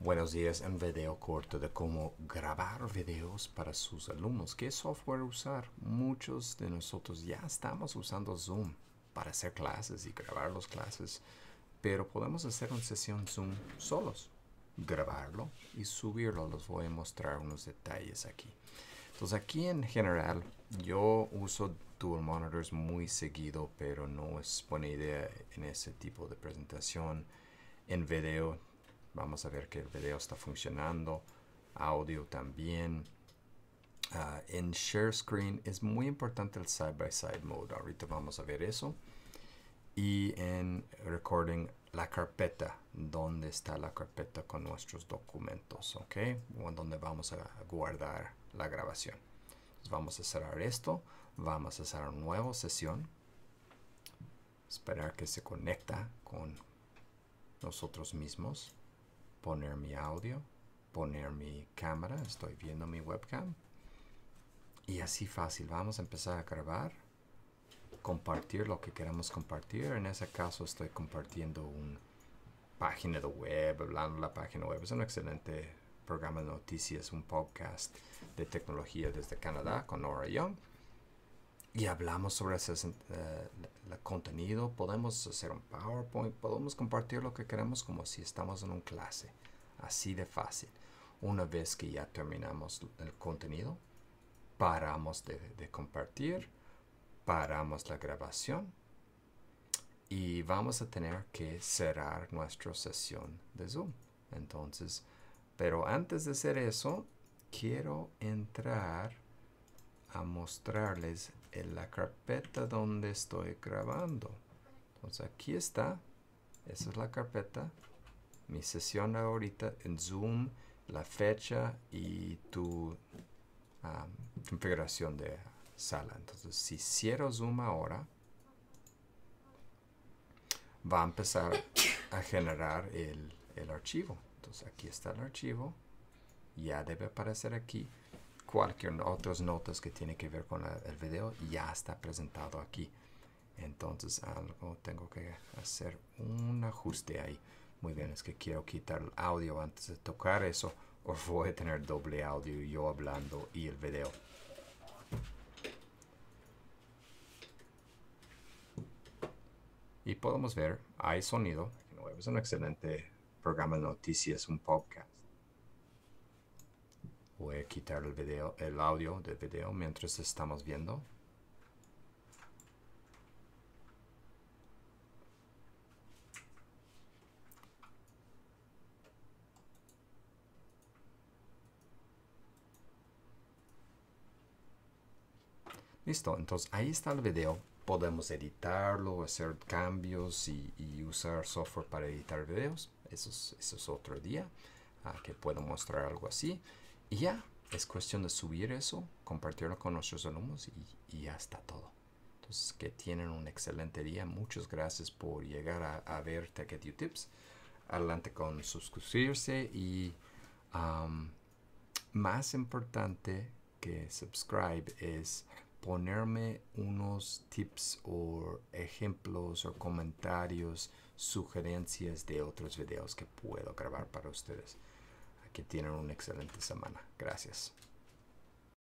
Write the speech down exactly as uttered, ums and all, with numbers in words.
Buenos días, en video corto de cómo grabar videos para sus alumnos. ¿Qué software usar? Muchos de nosotros ya estamos usando Zoom para hacer clases y grabar las clases, pero podemos hacer una sesión Zoom solos, grabarlo y subirlo. Les voy a mostrar unos detalles aquí. Entonces aquí en general yo uso dual monitors muy seguido, pero no es buena idea en ese tipo de presentación. En video vamos a ver que el video está funcionando, audio también. Uh, en share screen es muy importante el side by side mode. Ahorita vamos a ver eso. Y en recording, la carpeta, donde está la carpeta con nuestros documentos, ¿ok? O donde vamos a guardar la grabación. Entonces vamos a cerrar esto, vamos a hacer una nueva sesión, esperar que se conecta con nosotros mismos, poner mi audio, poner mi cámara, estoy viendo mi webcam, y así fácil. Vamos a empezar a grabar, compartir lo que queremos compartir. En ese caso estoy compartiendo una página de web, hablando de la página web. Es un excelente programa de noticias, un podcast de tecnología desde Canadá con Nora Young. Y hablamos sobre ese uh, el contenido. Podemos hacer un PowerPoint, podemos compartir lo que queremos como si estamos en una clase. Así de fácil. Una vez que ya terminamos el contenido, paramos de, de compartir, paramos la grabación y vamos a tener que cerrar nuestra sesión de Zoom. Entonces, pero antes de hacer eso, quiero entrar a mostrarles en la carpeta donde estoy grabando. Entonces aquí está, esa es la carpeta, mi sesión ahorita en Zoom, la fecha y tu um, configuración de sala. Entonces si cierro Zoom ahora, va a empezar a generar el, el archivo. Entonces aquí está el archivo, ya debe aparecer aquí. Cualquier otras notas que tiene que ver con la, el video ya está presentado aquí. Entonces algo tengo que hacer un ajuste ahí. Muy bien, es que quiero quitar el audio antes de tocar eso, o voy a tener doble audio, yo hablando y el video. Y podemos ver, hay sonido. Es un excelente programa de noticias, un podcast. Voy a quitar el video, el audio del video mientras estamos viendo. Listo, entonces ahí está el video. Podemos editarlo, hacer cambios y, y usar software para editar videos. Eso es, eso es otro día uh, que puedo mostrar algo así. Y ya, es cuestión de subir eso, compartirlo con nuestros alumnos y, y ya está todo. Entonces, que tienen un excelente día. Muchas gracias por llegar a, a ver TechEduTips. Adelante con suscribirse y um, más importante que subscribe es ponerme unos tips o ejemplos o comentarios, sugerencias de otros videos que puedo grabar para ustedes. Que tienen una excelente semana. Gracias.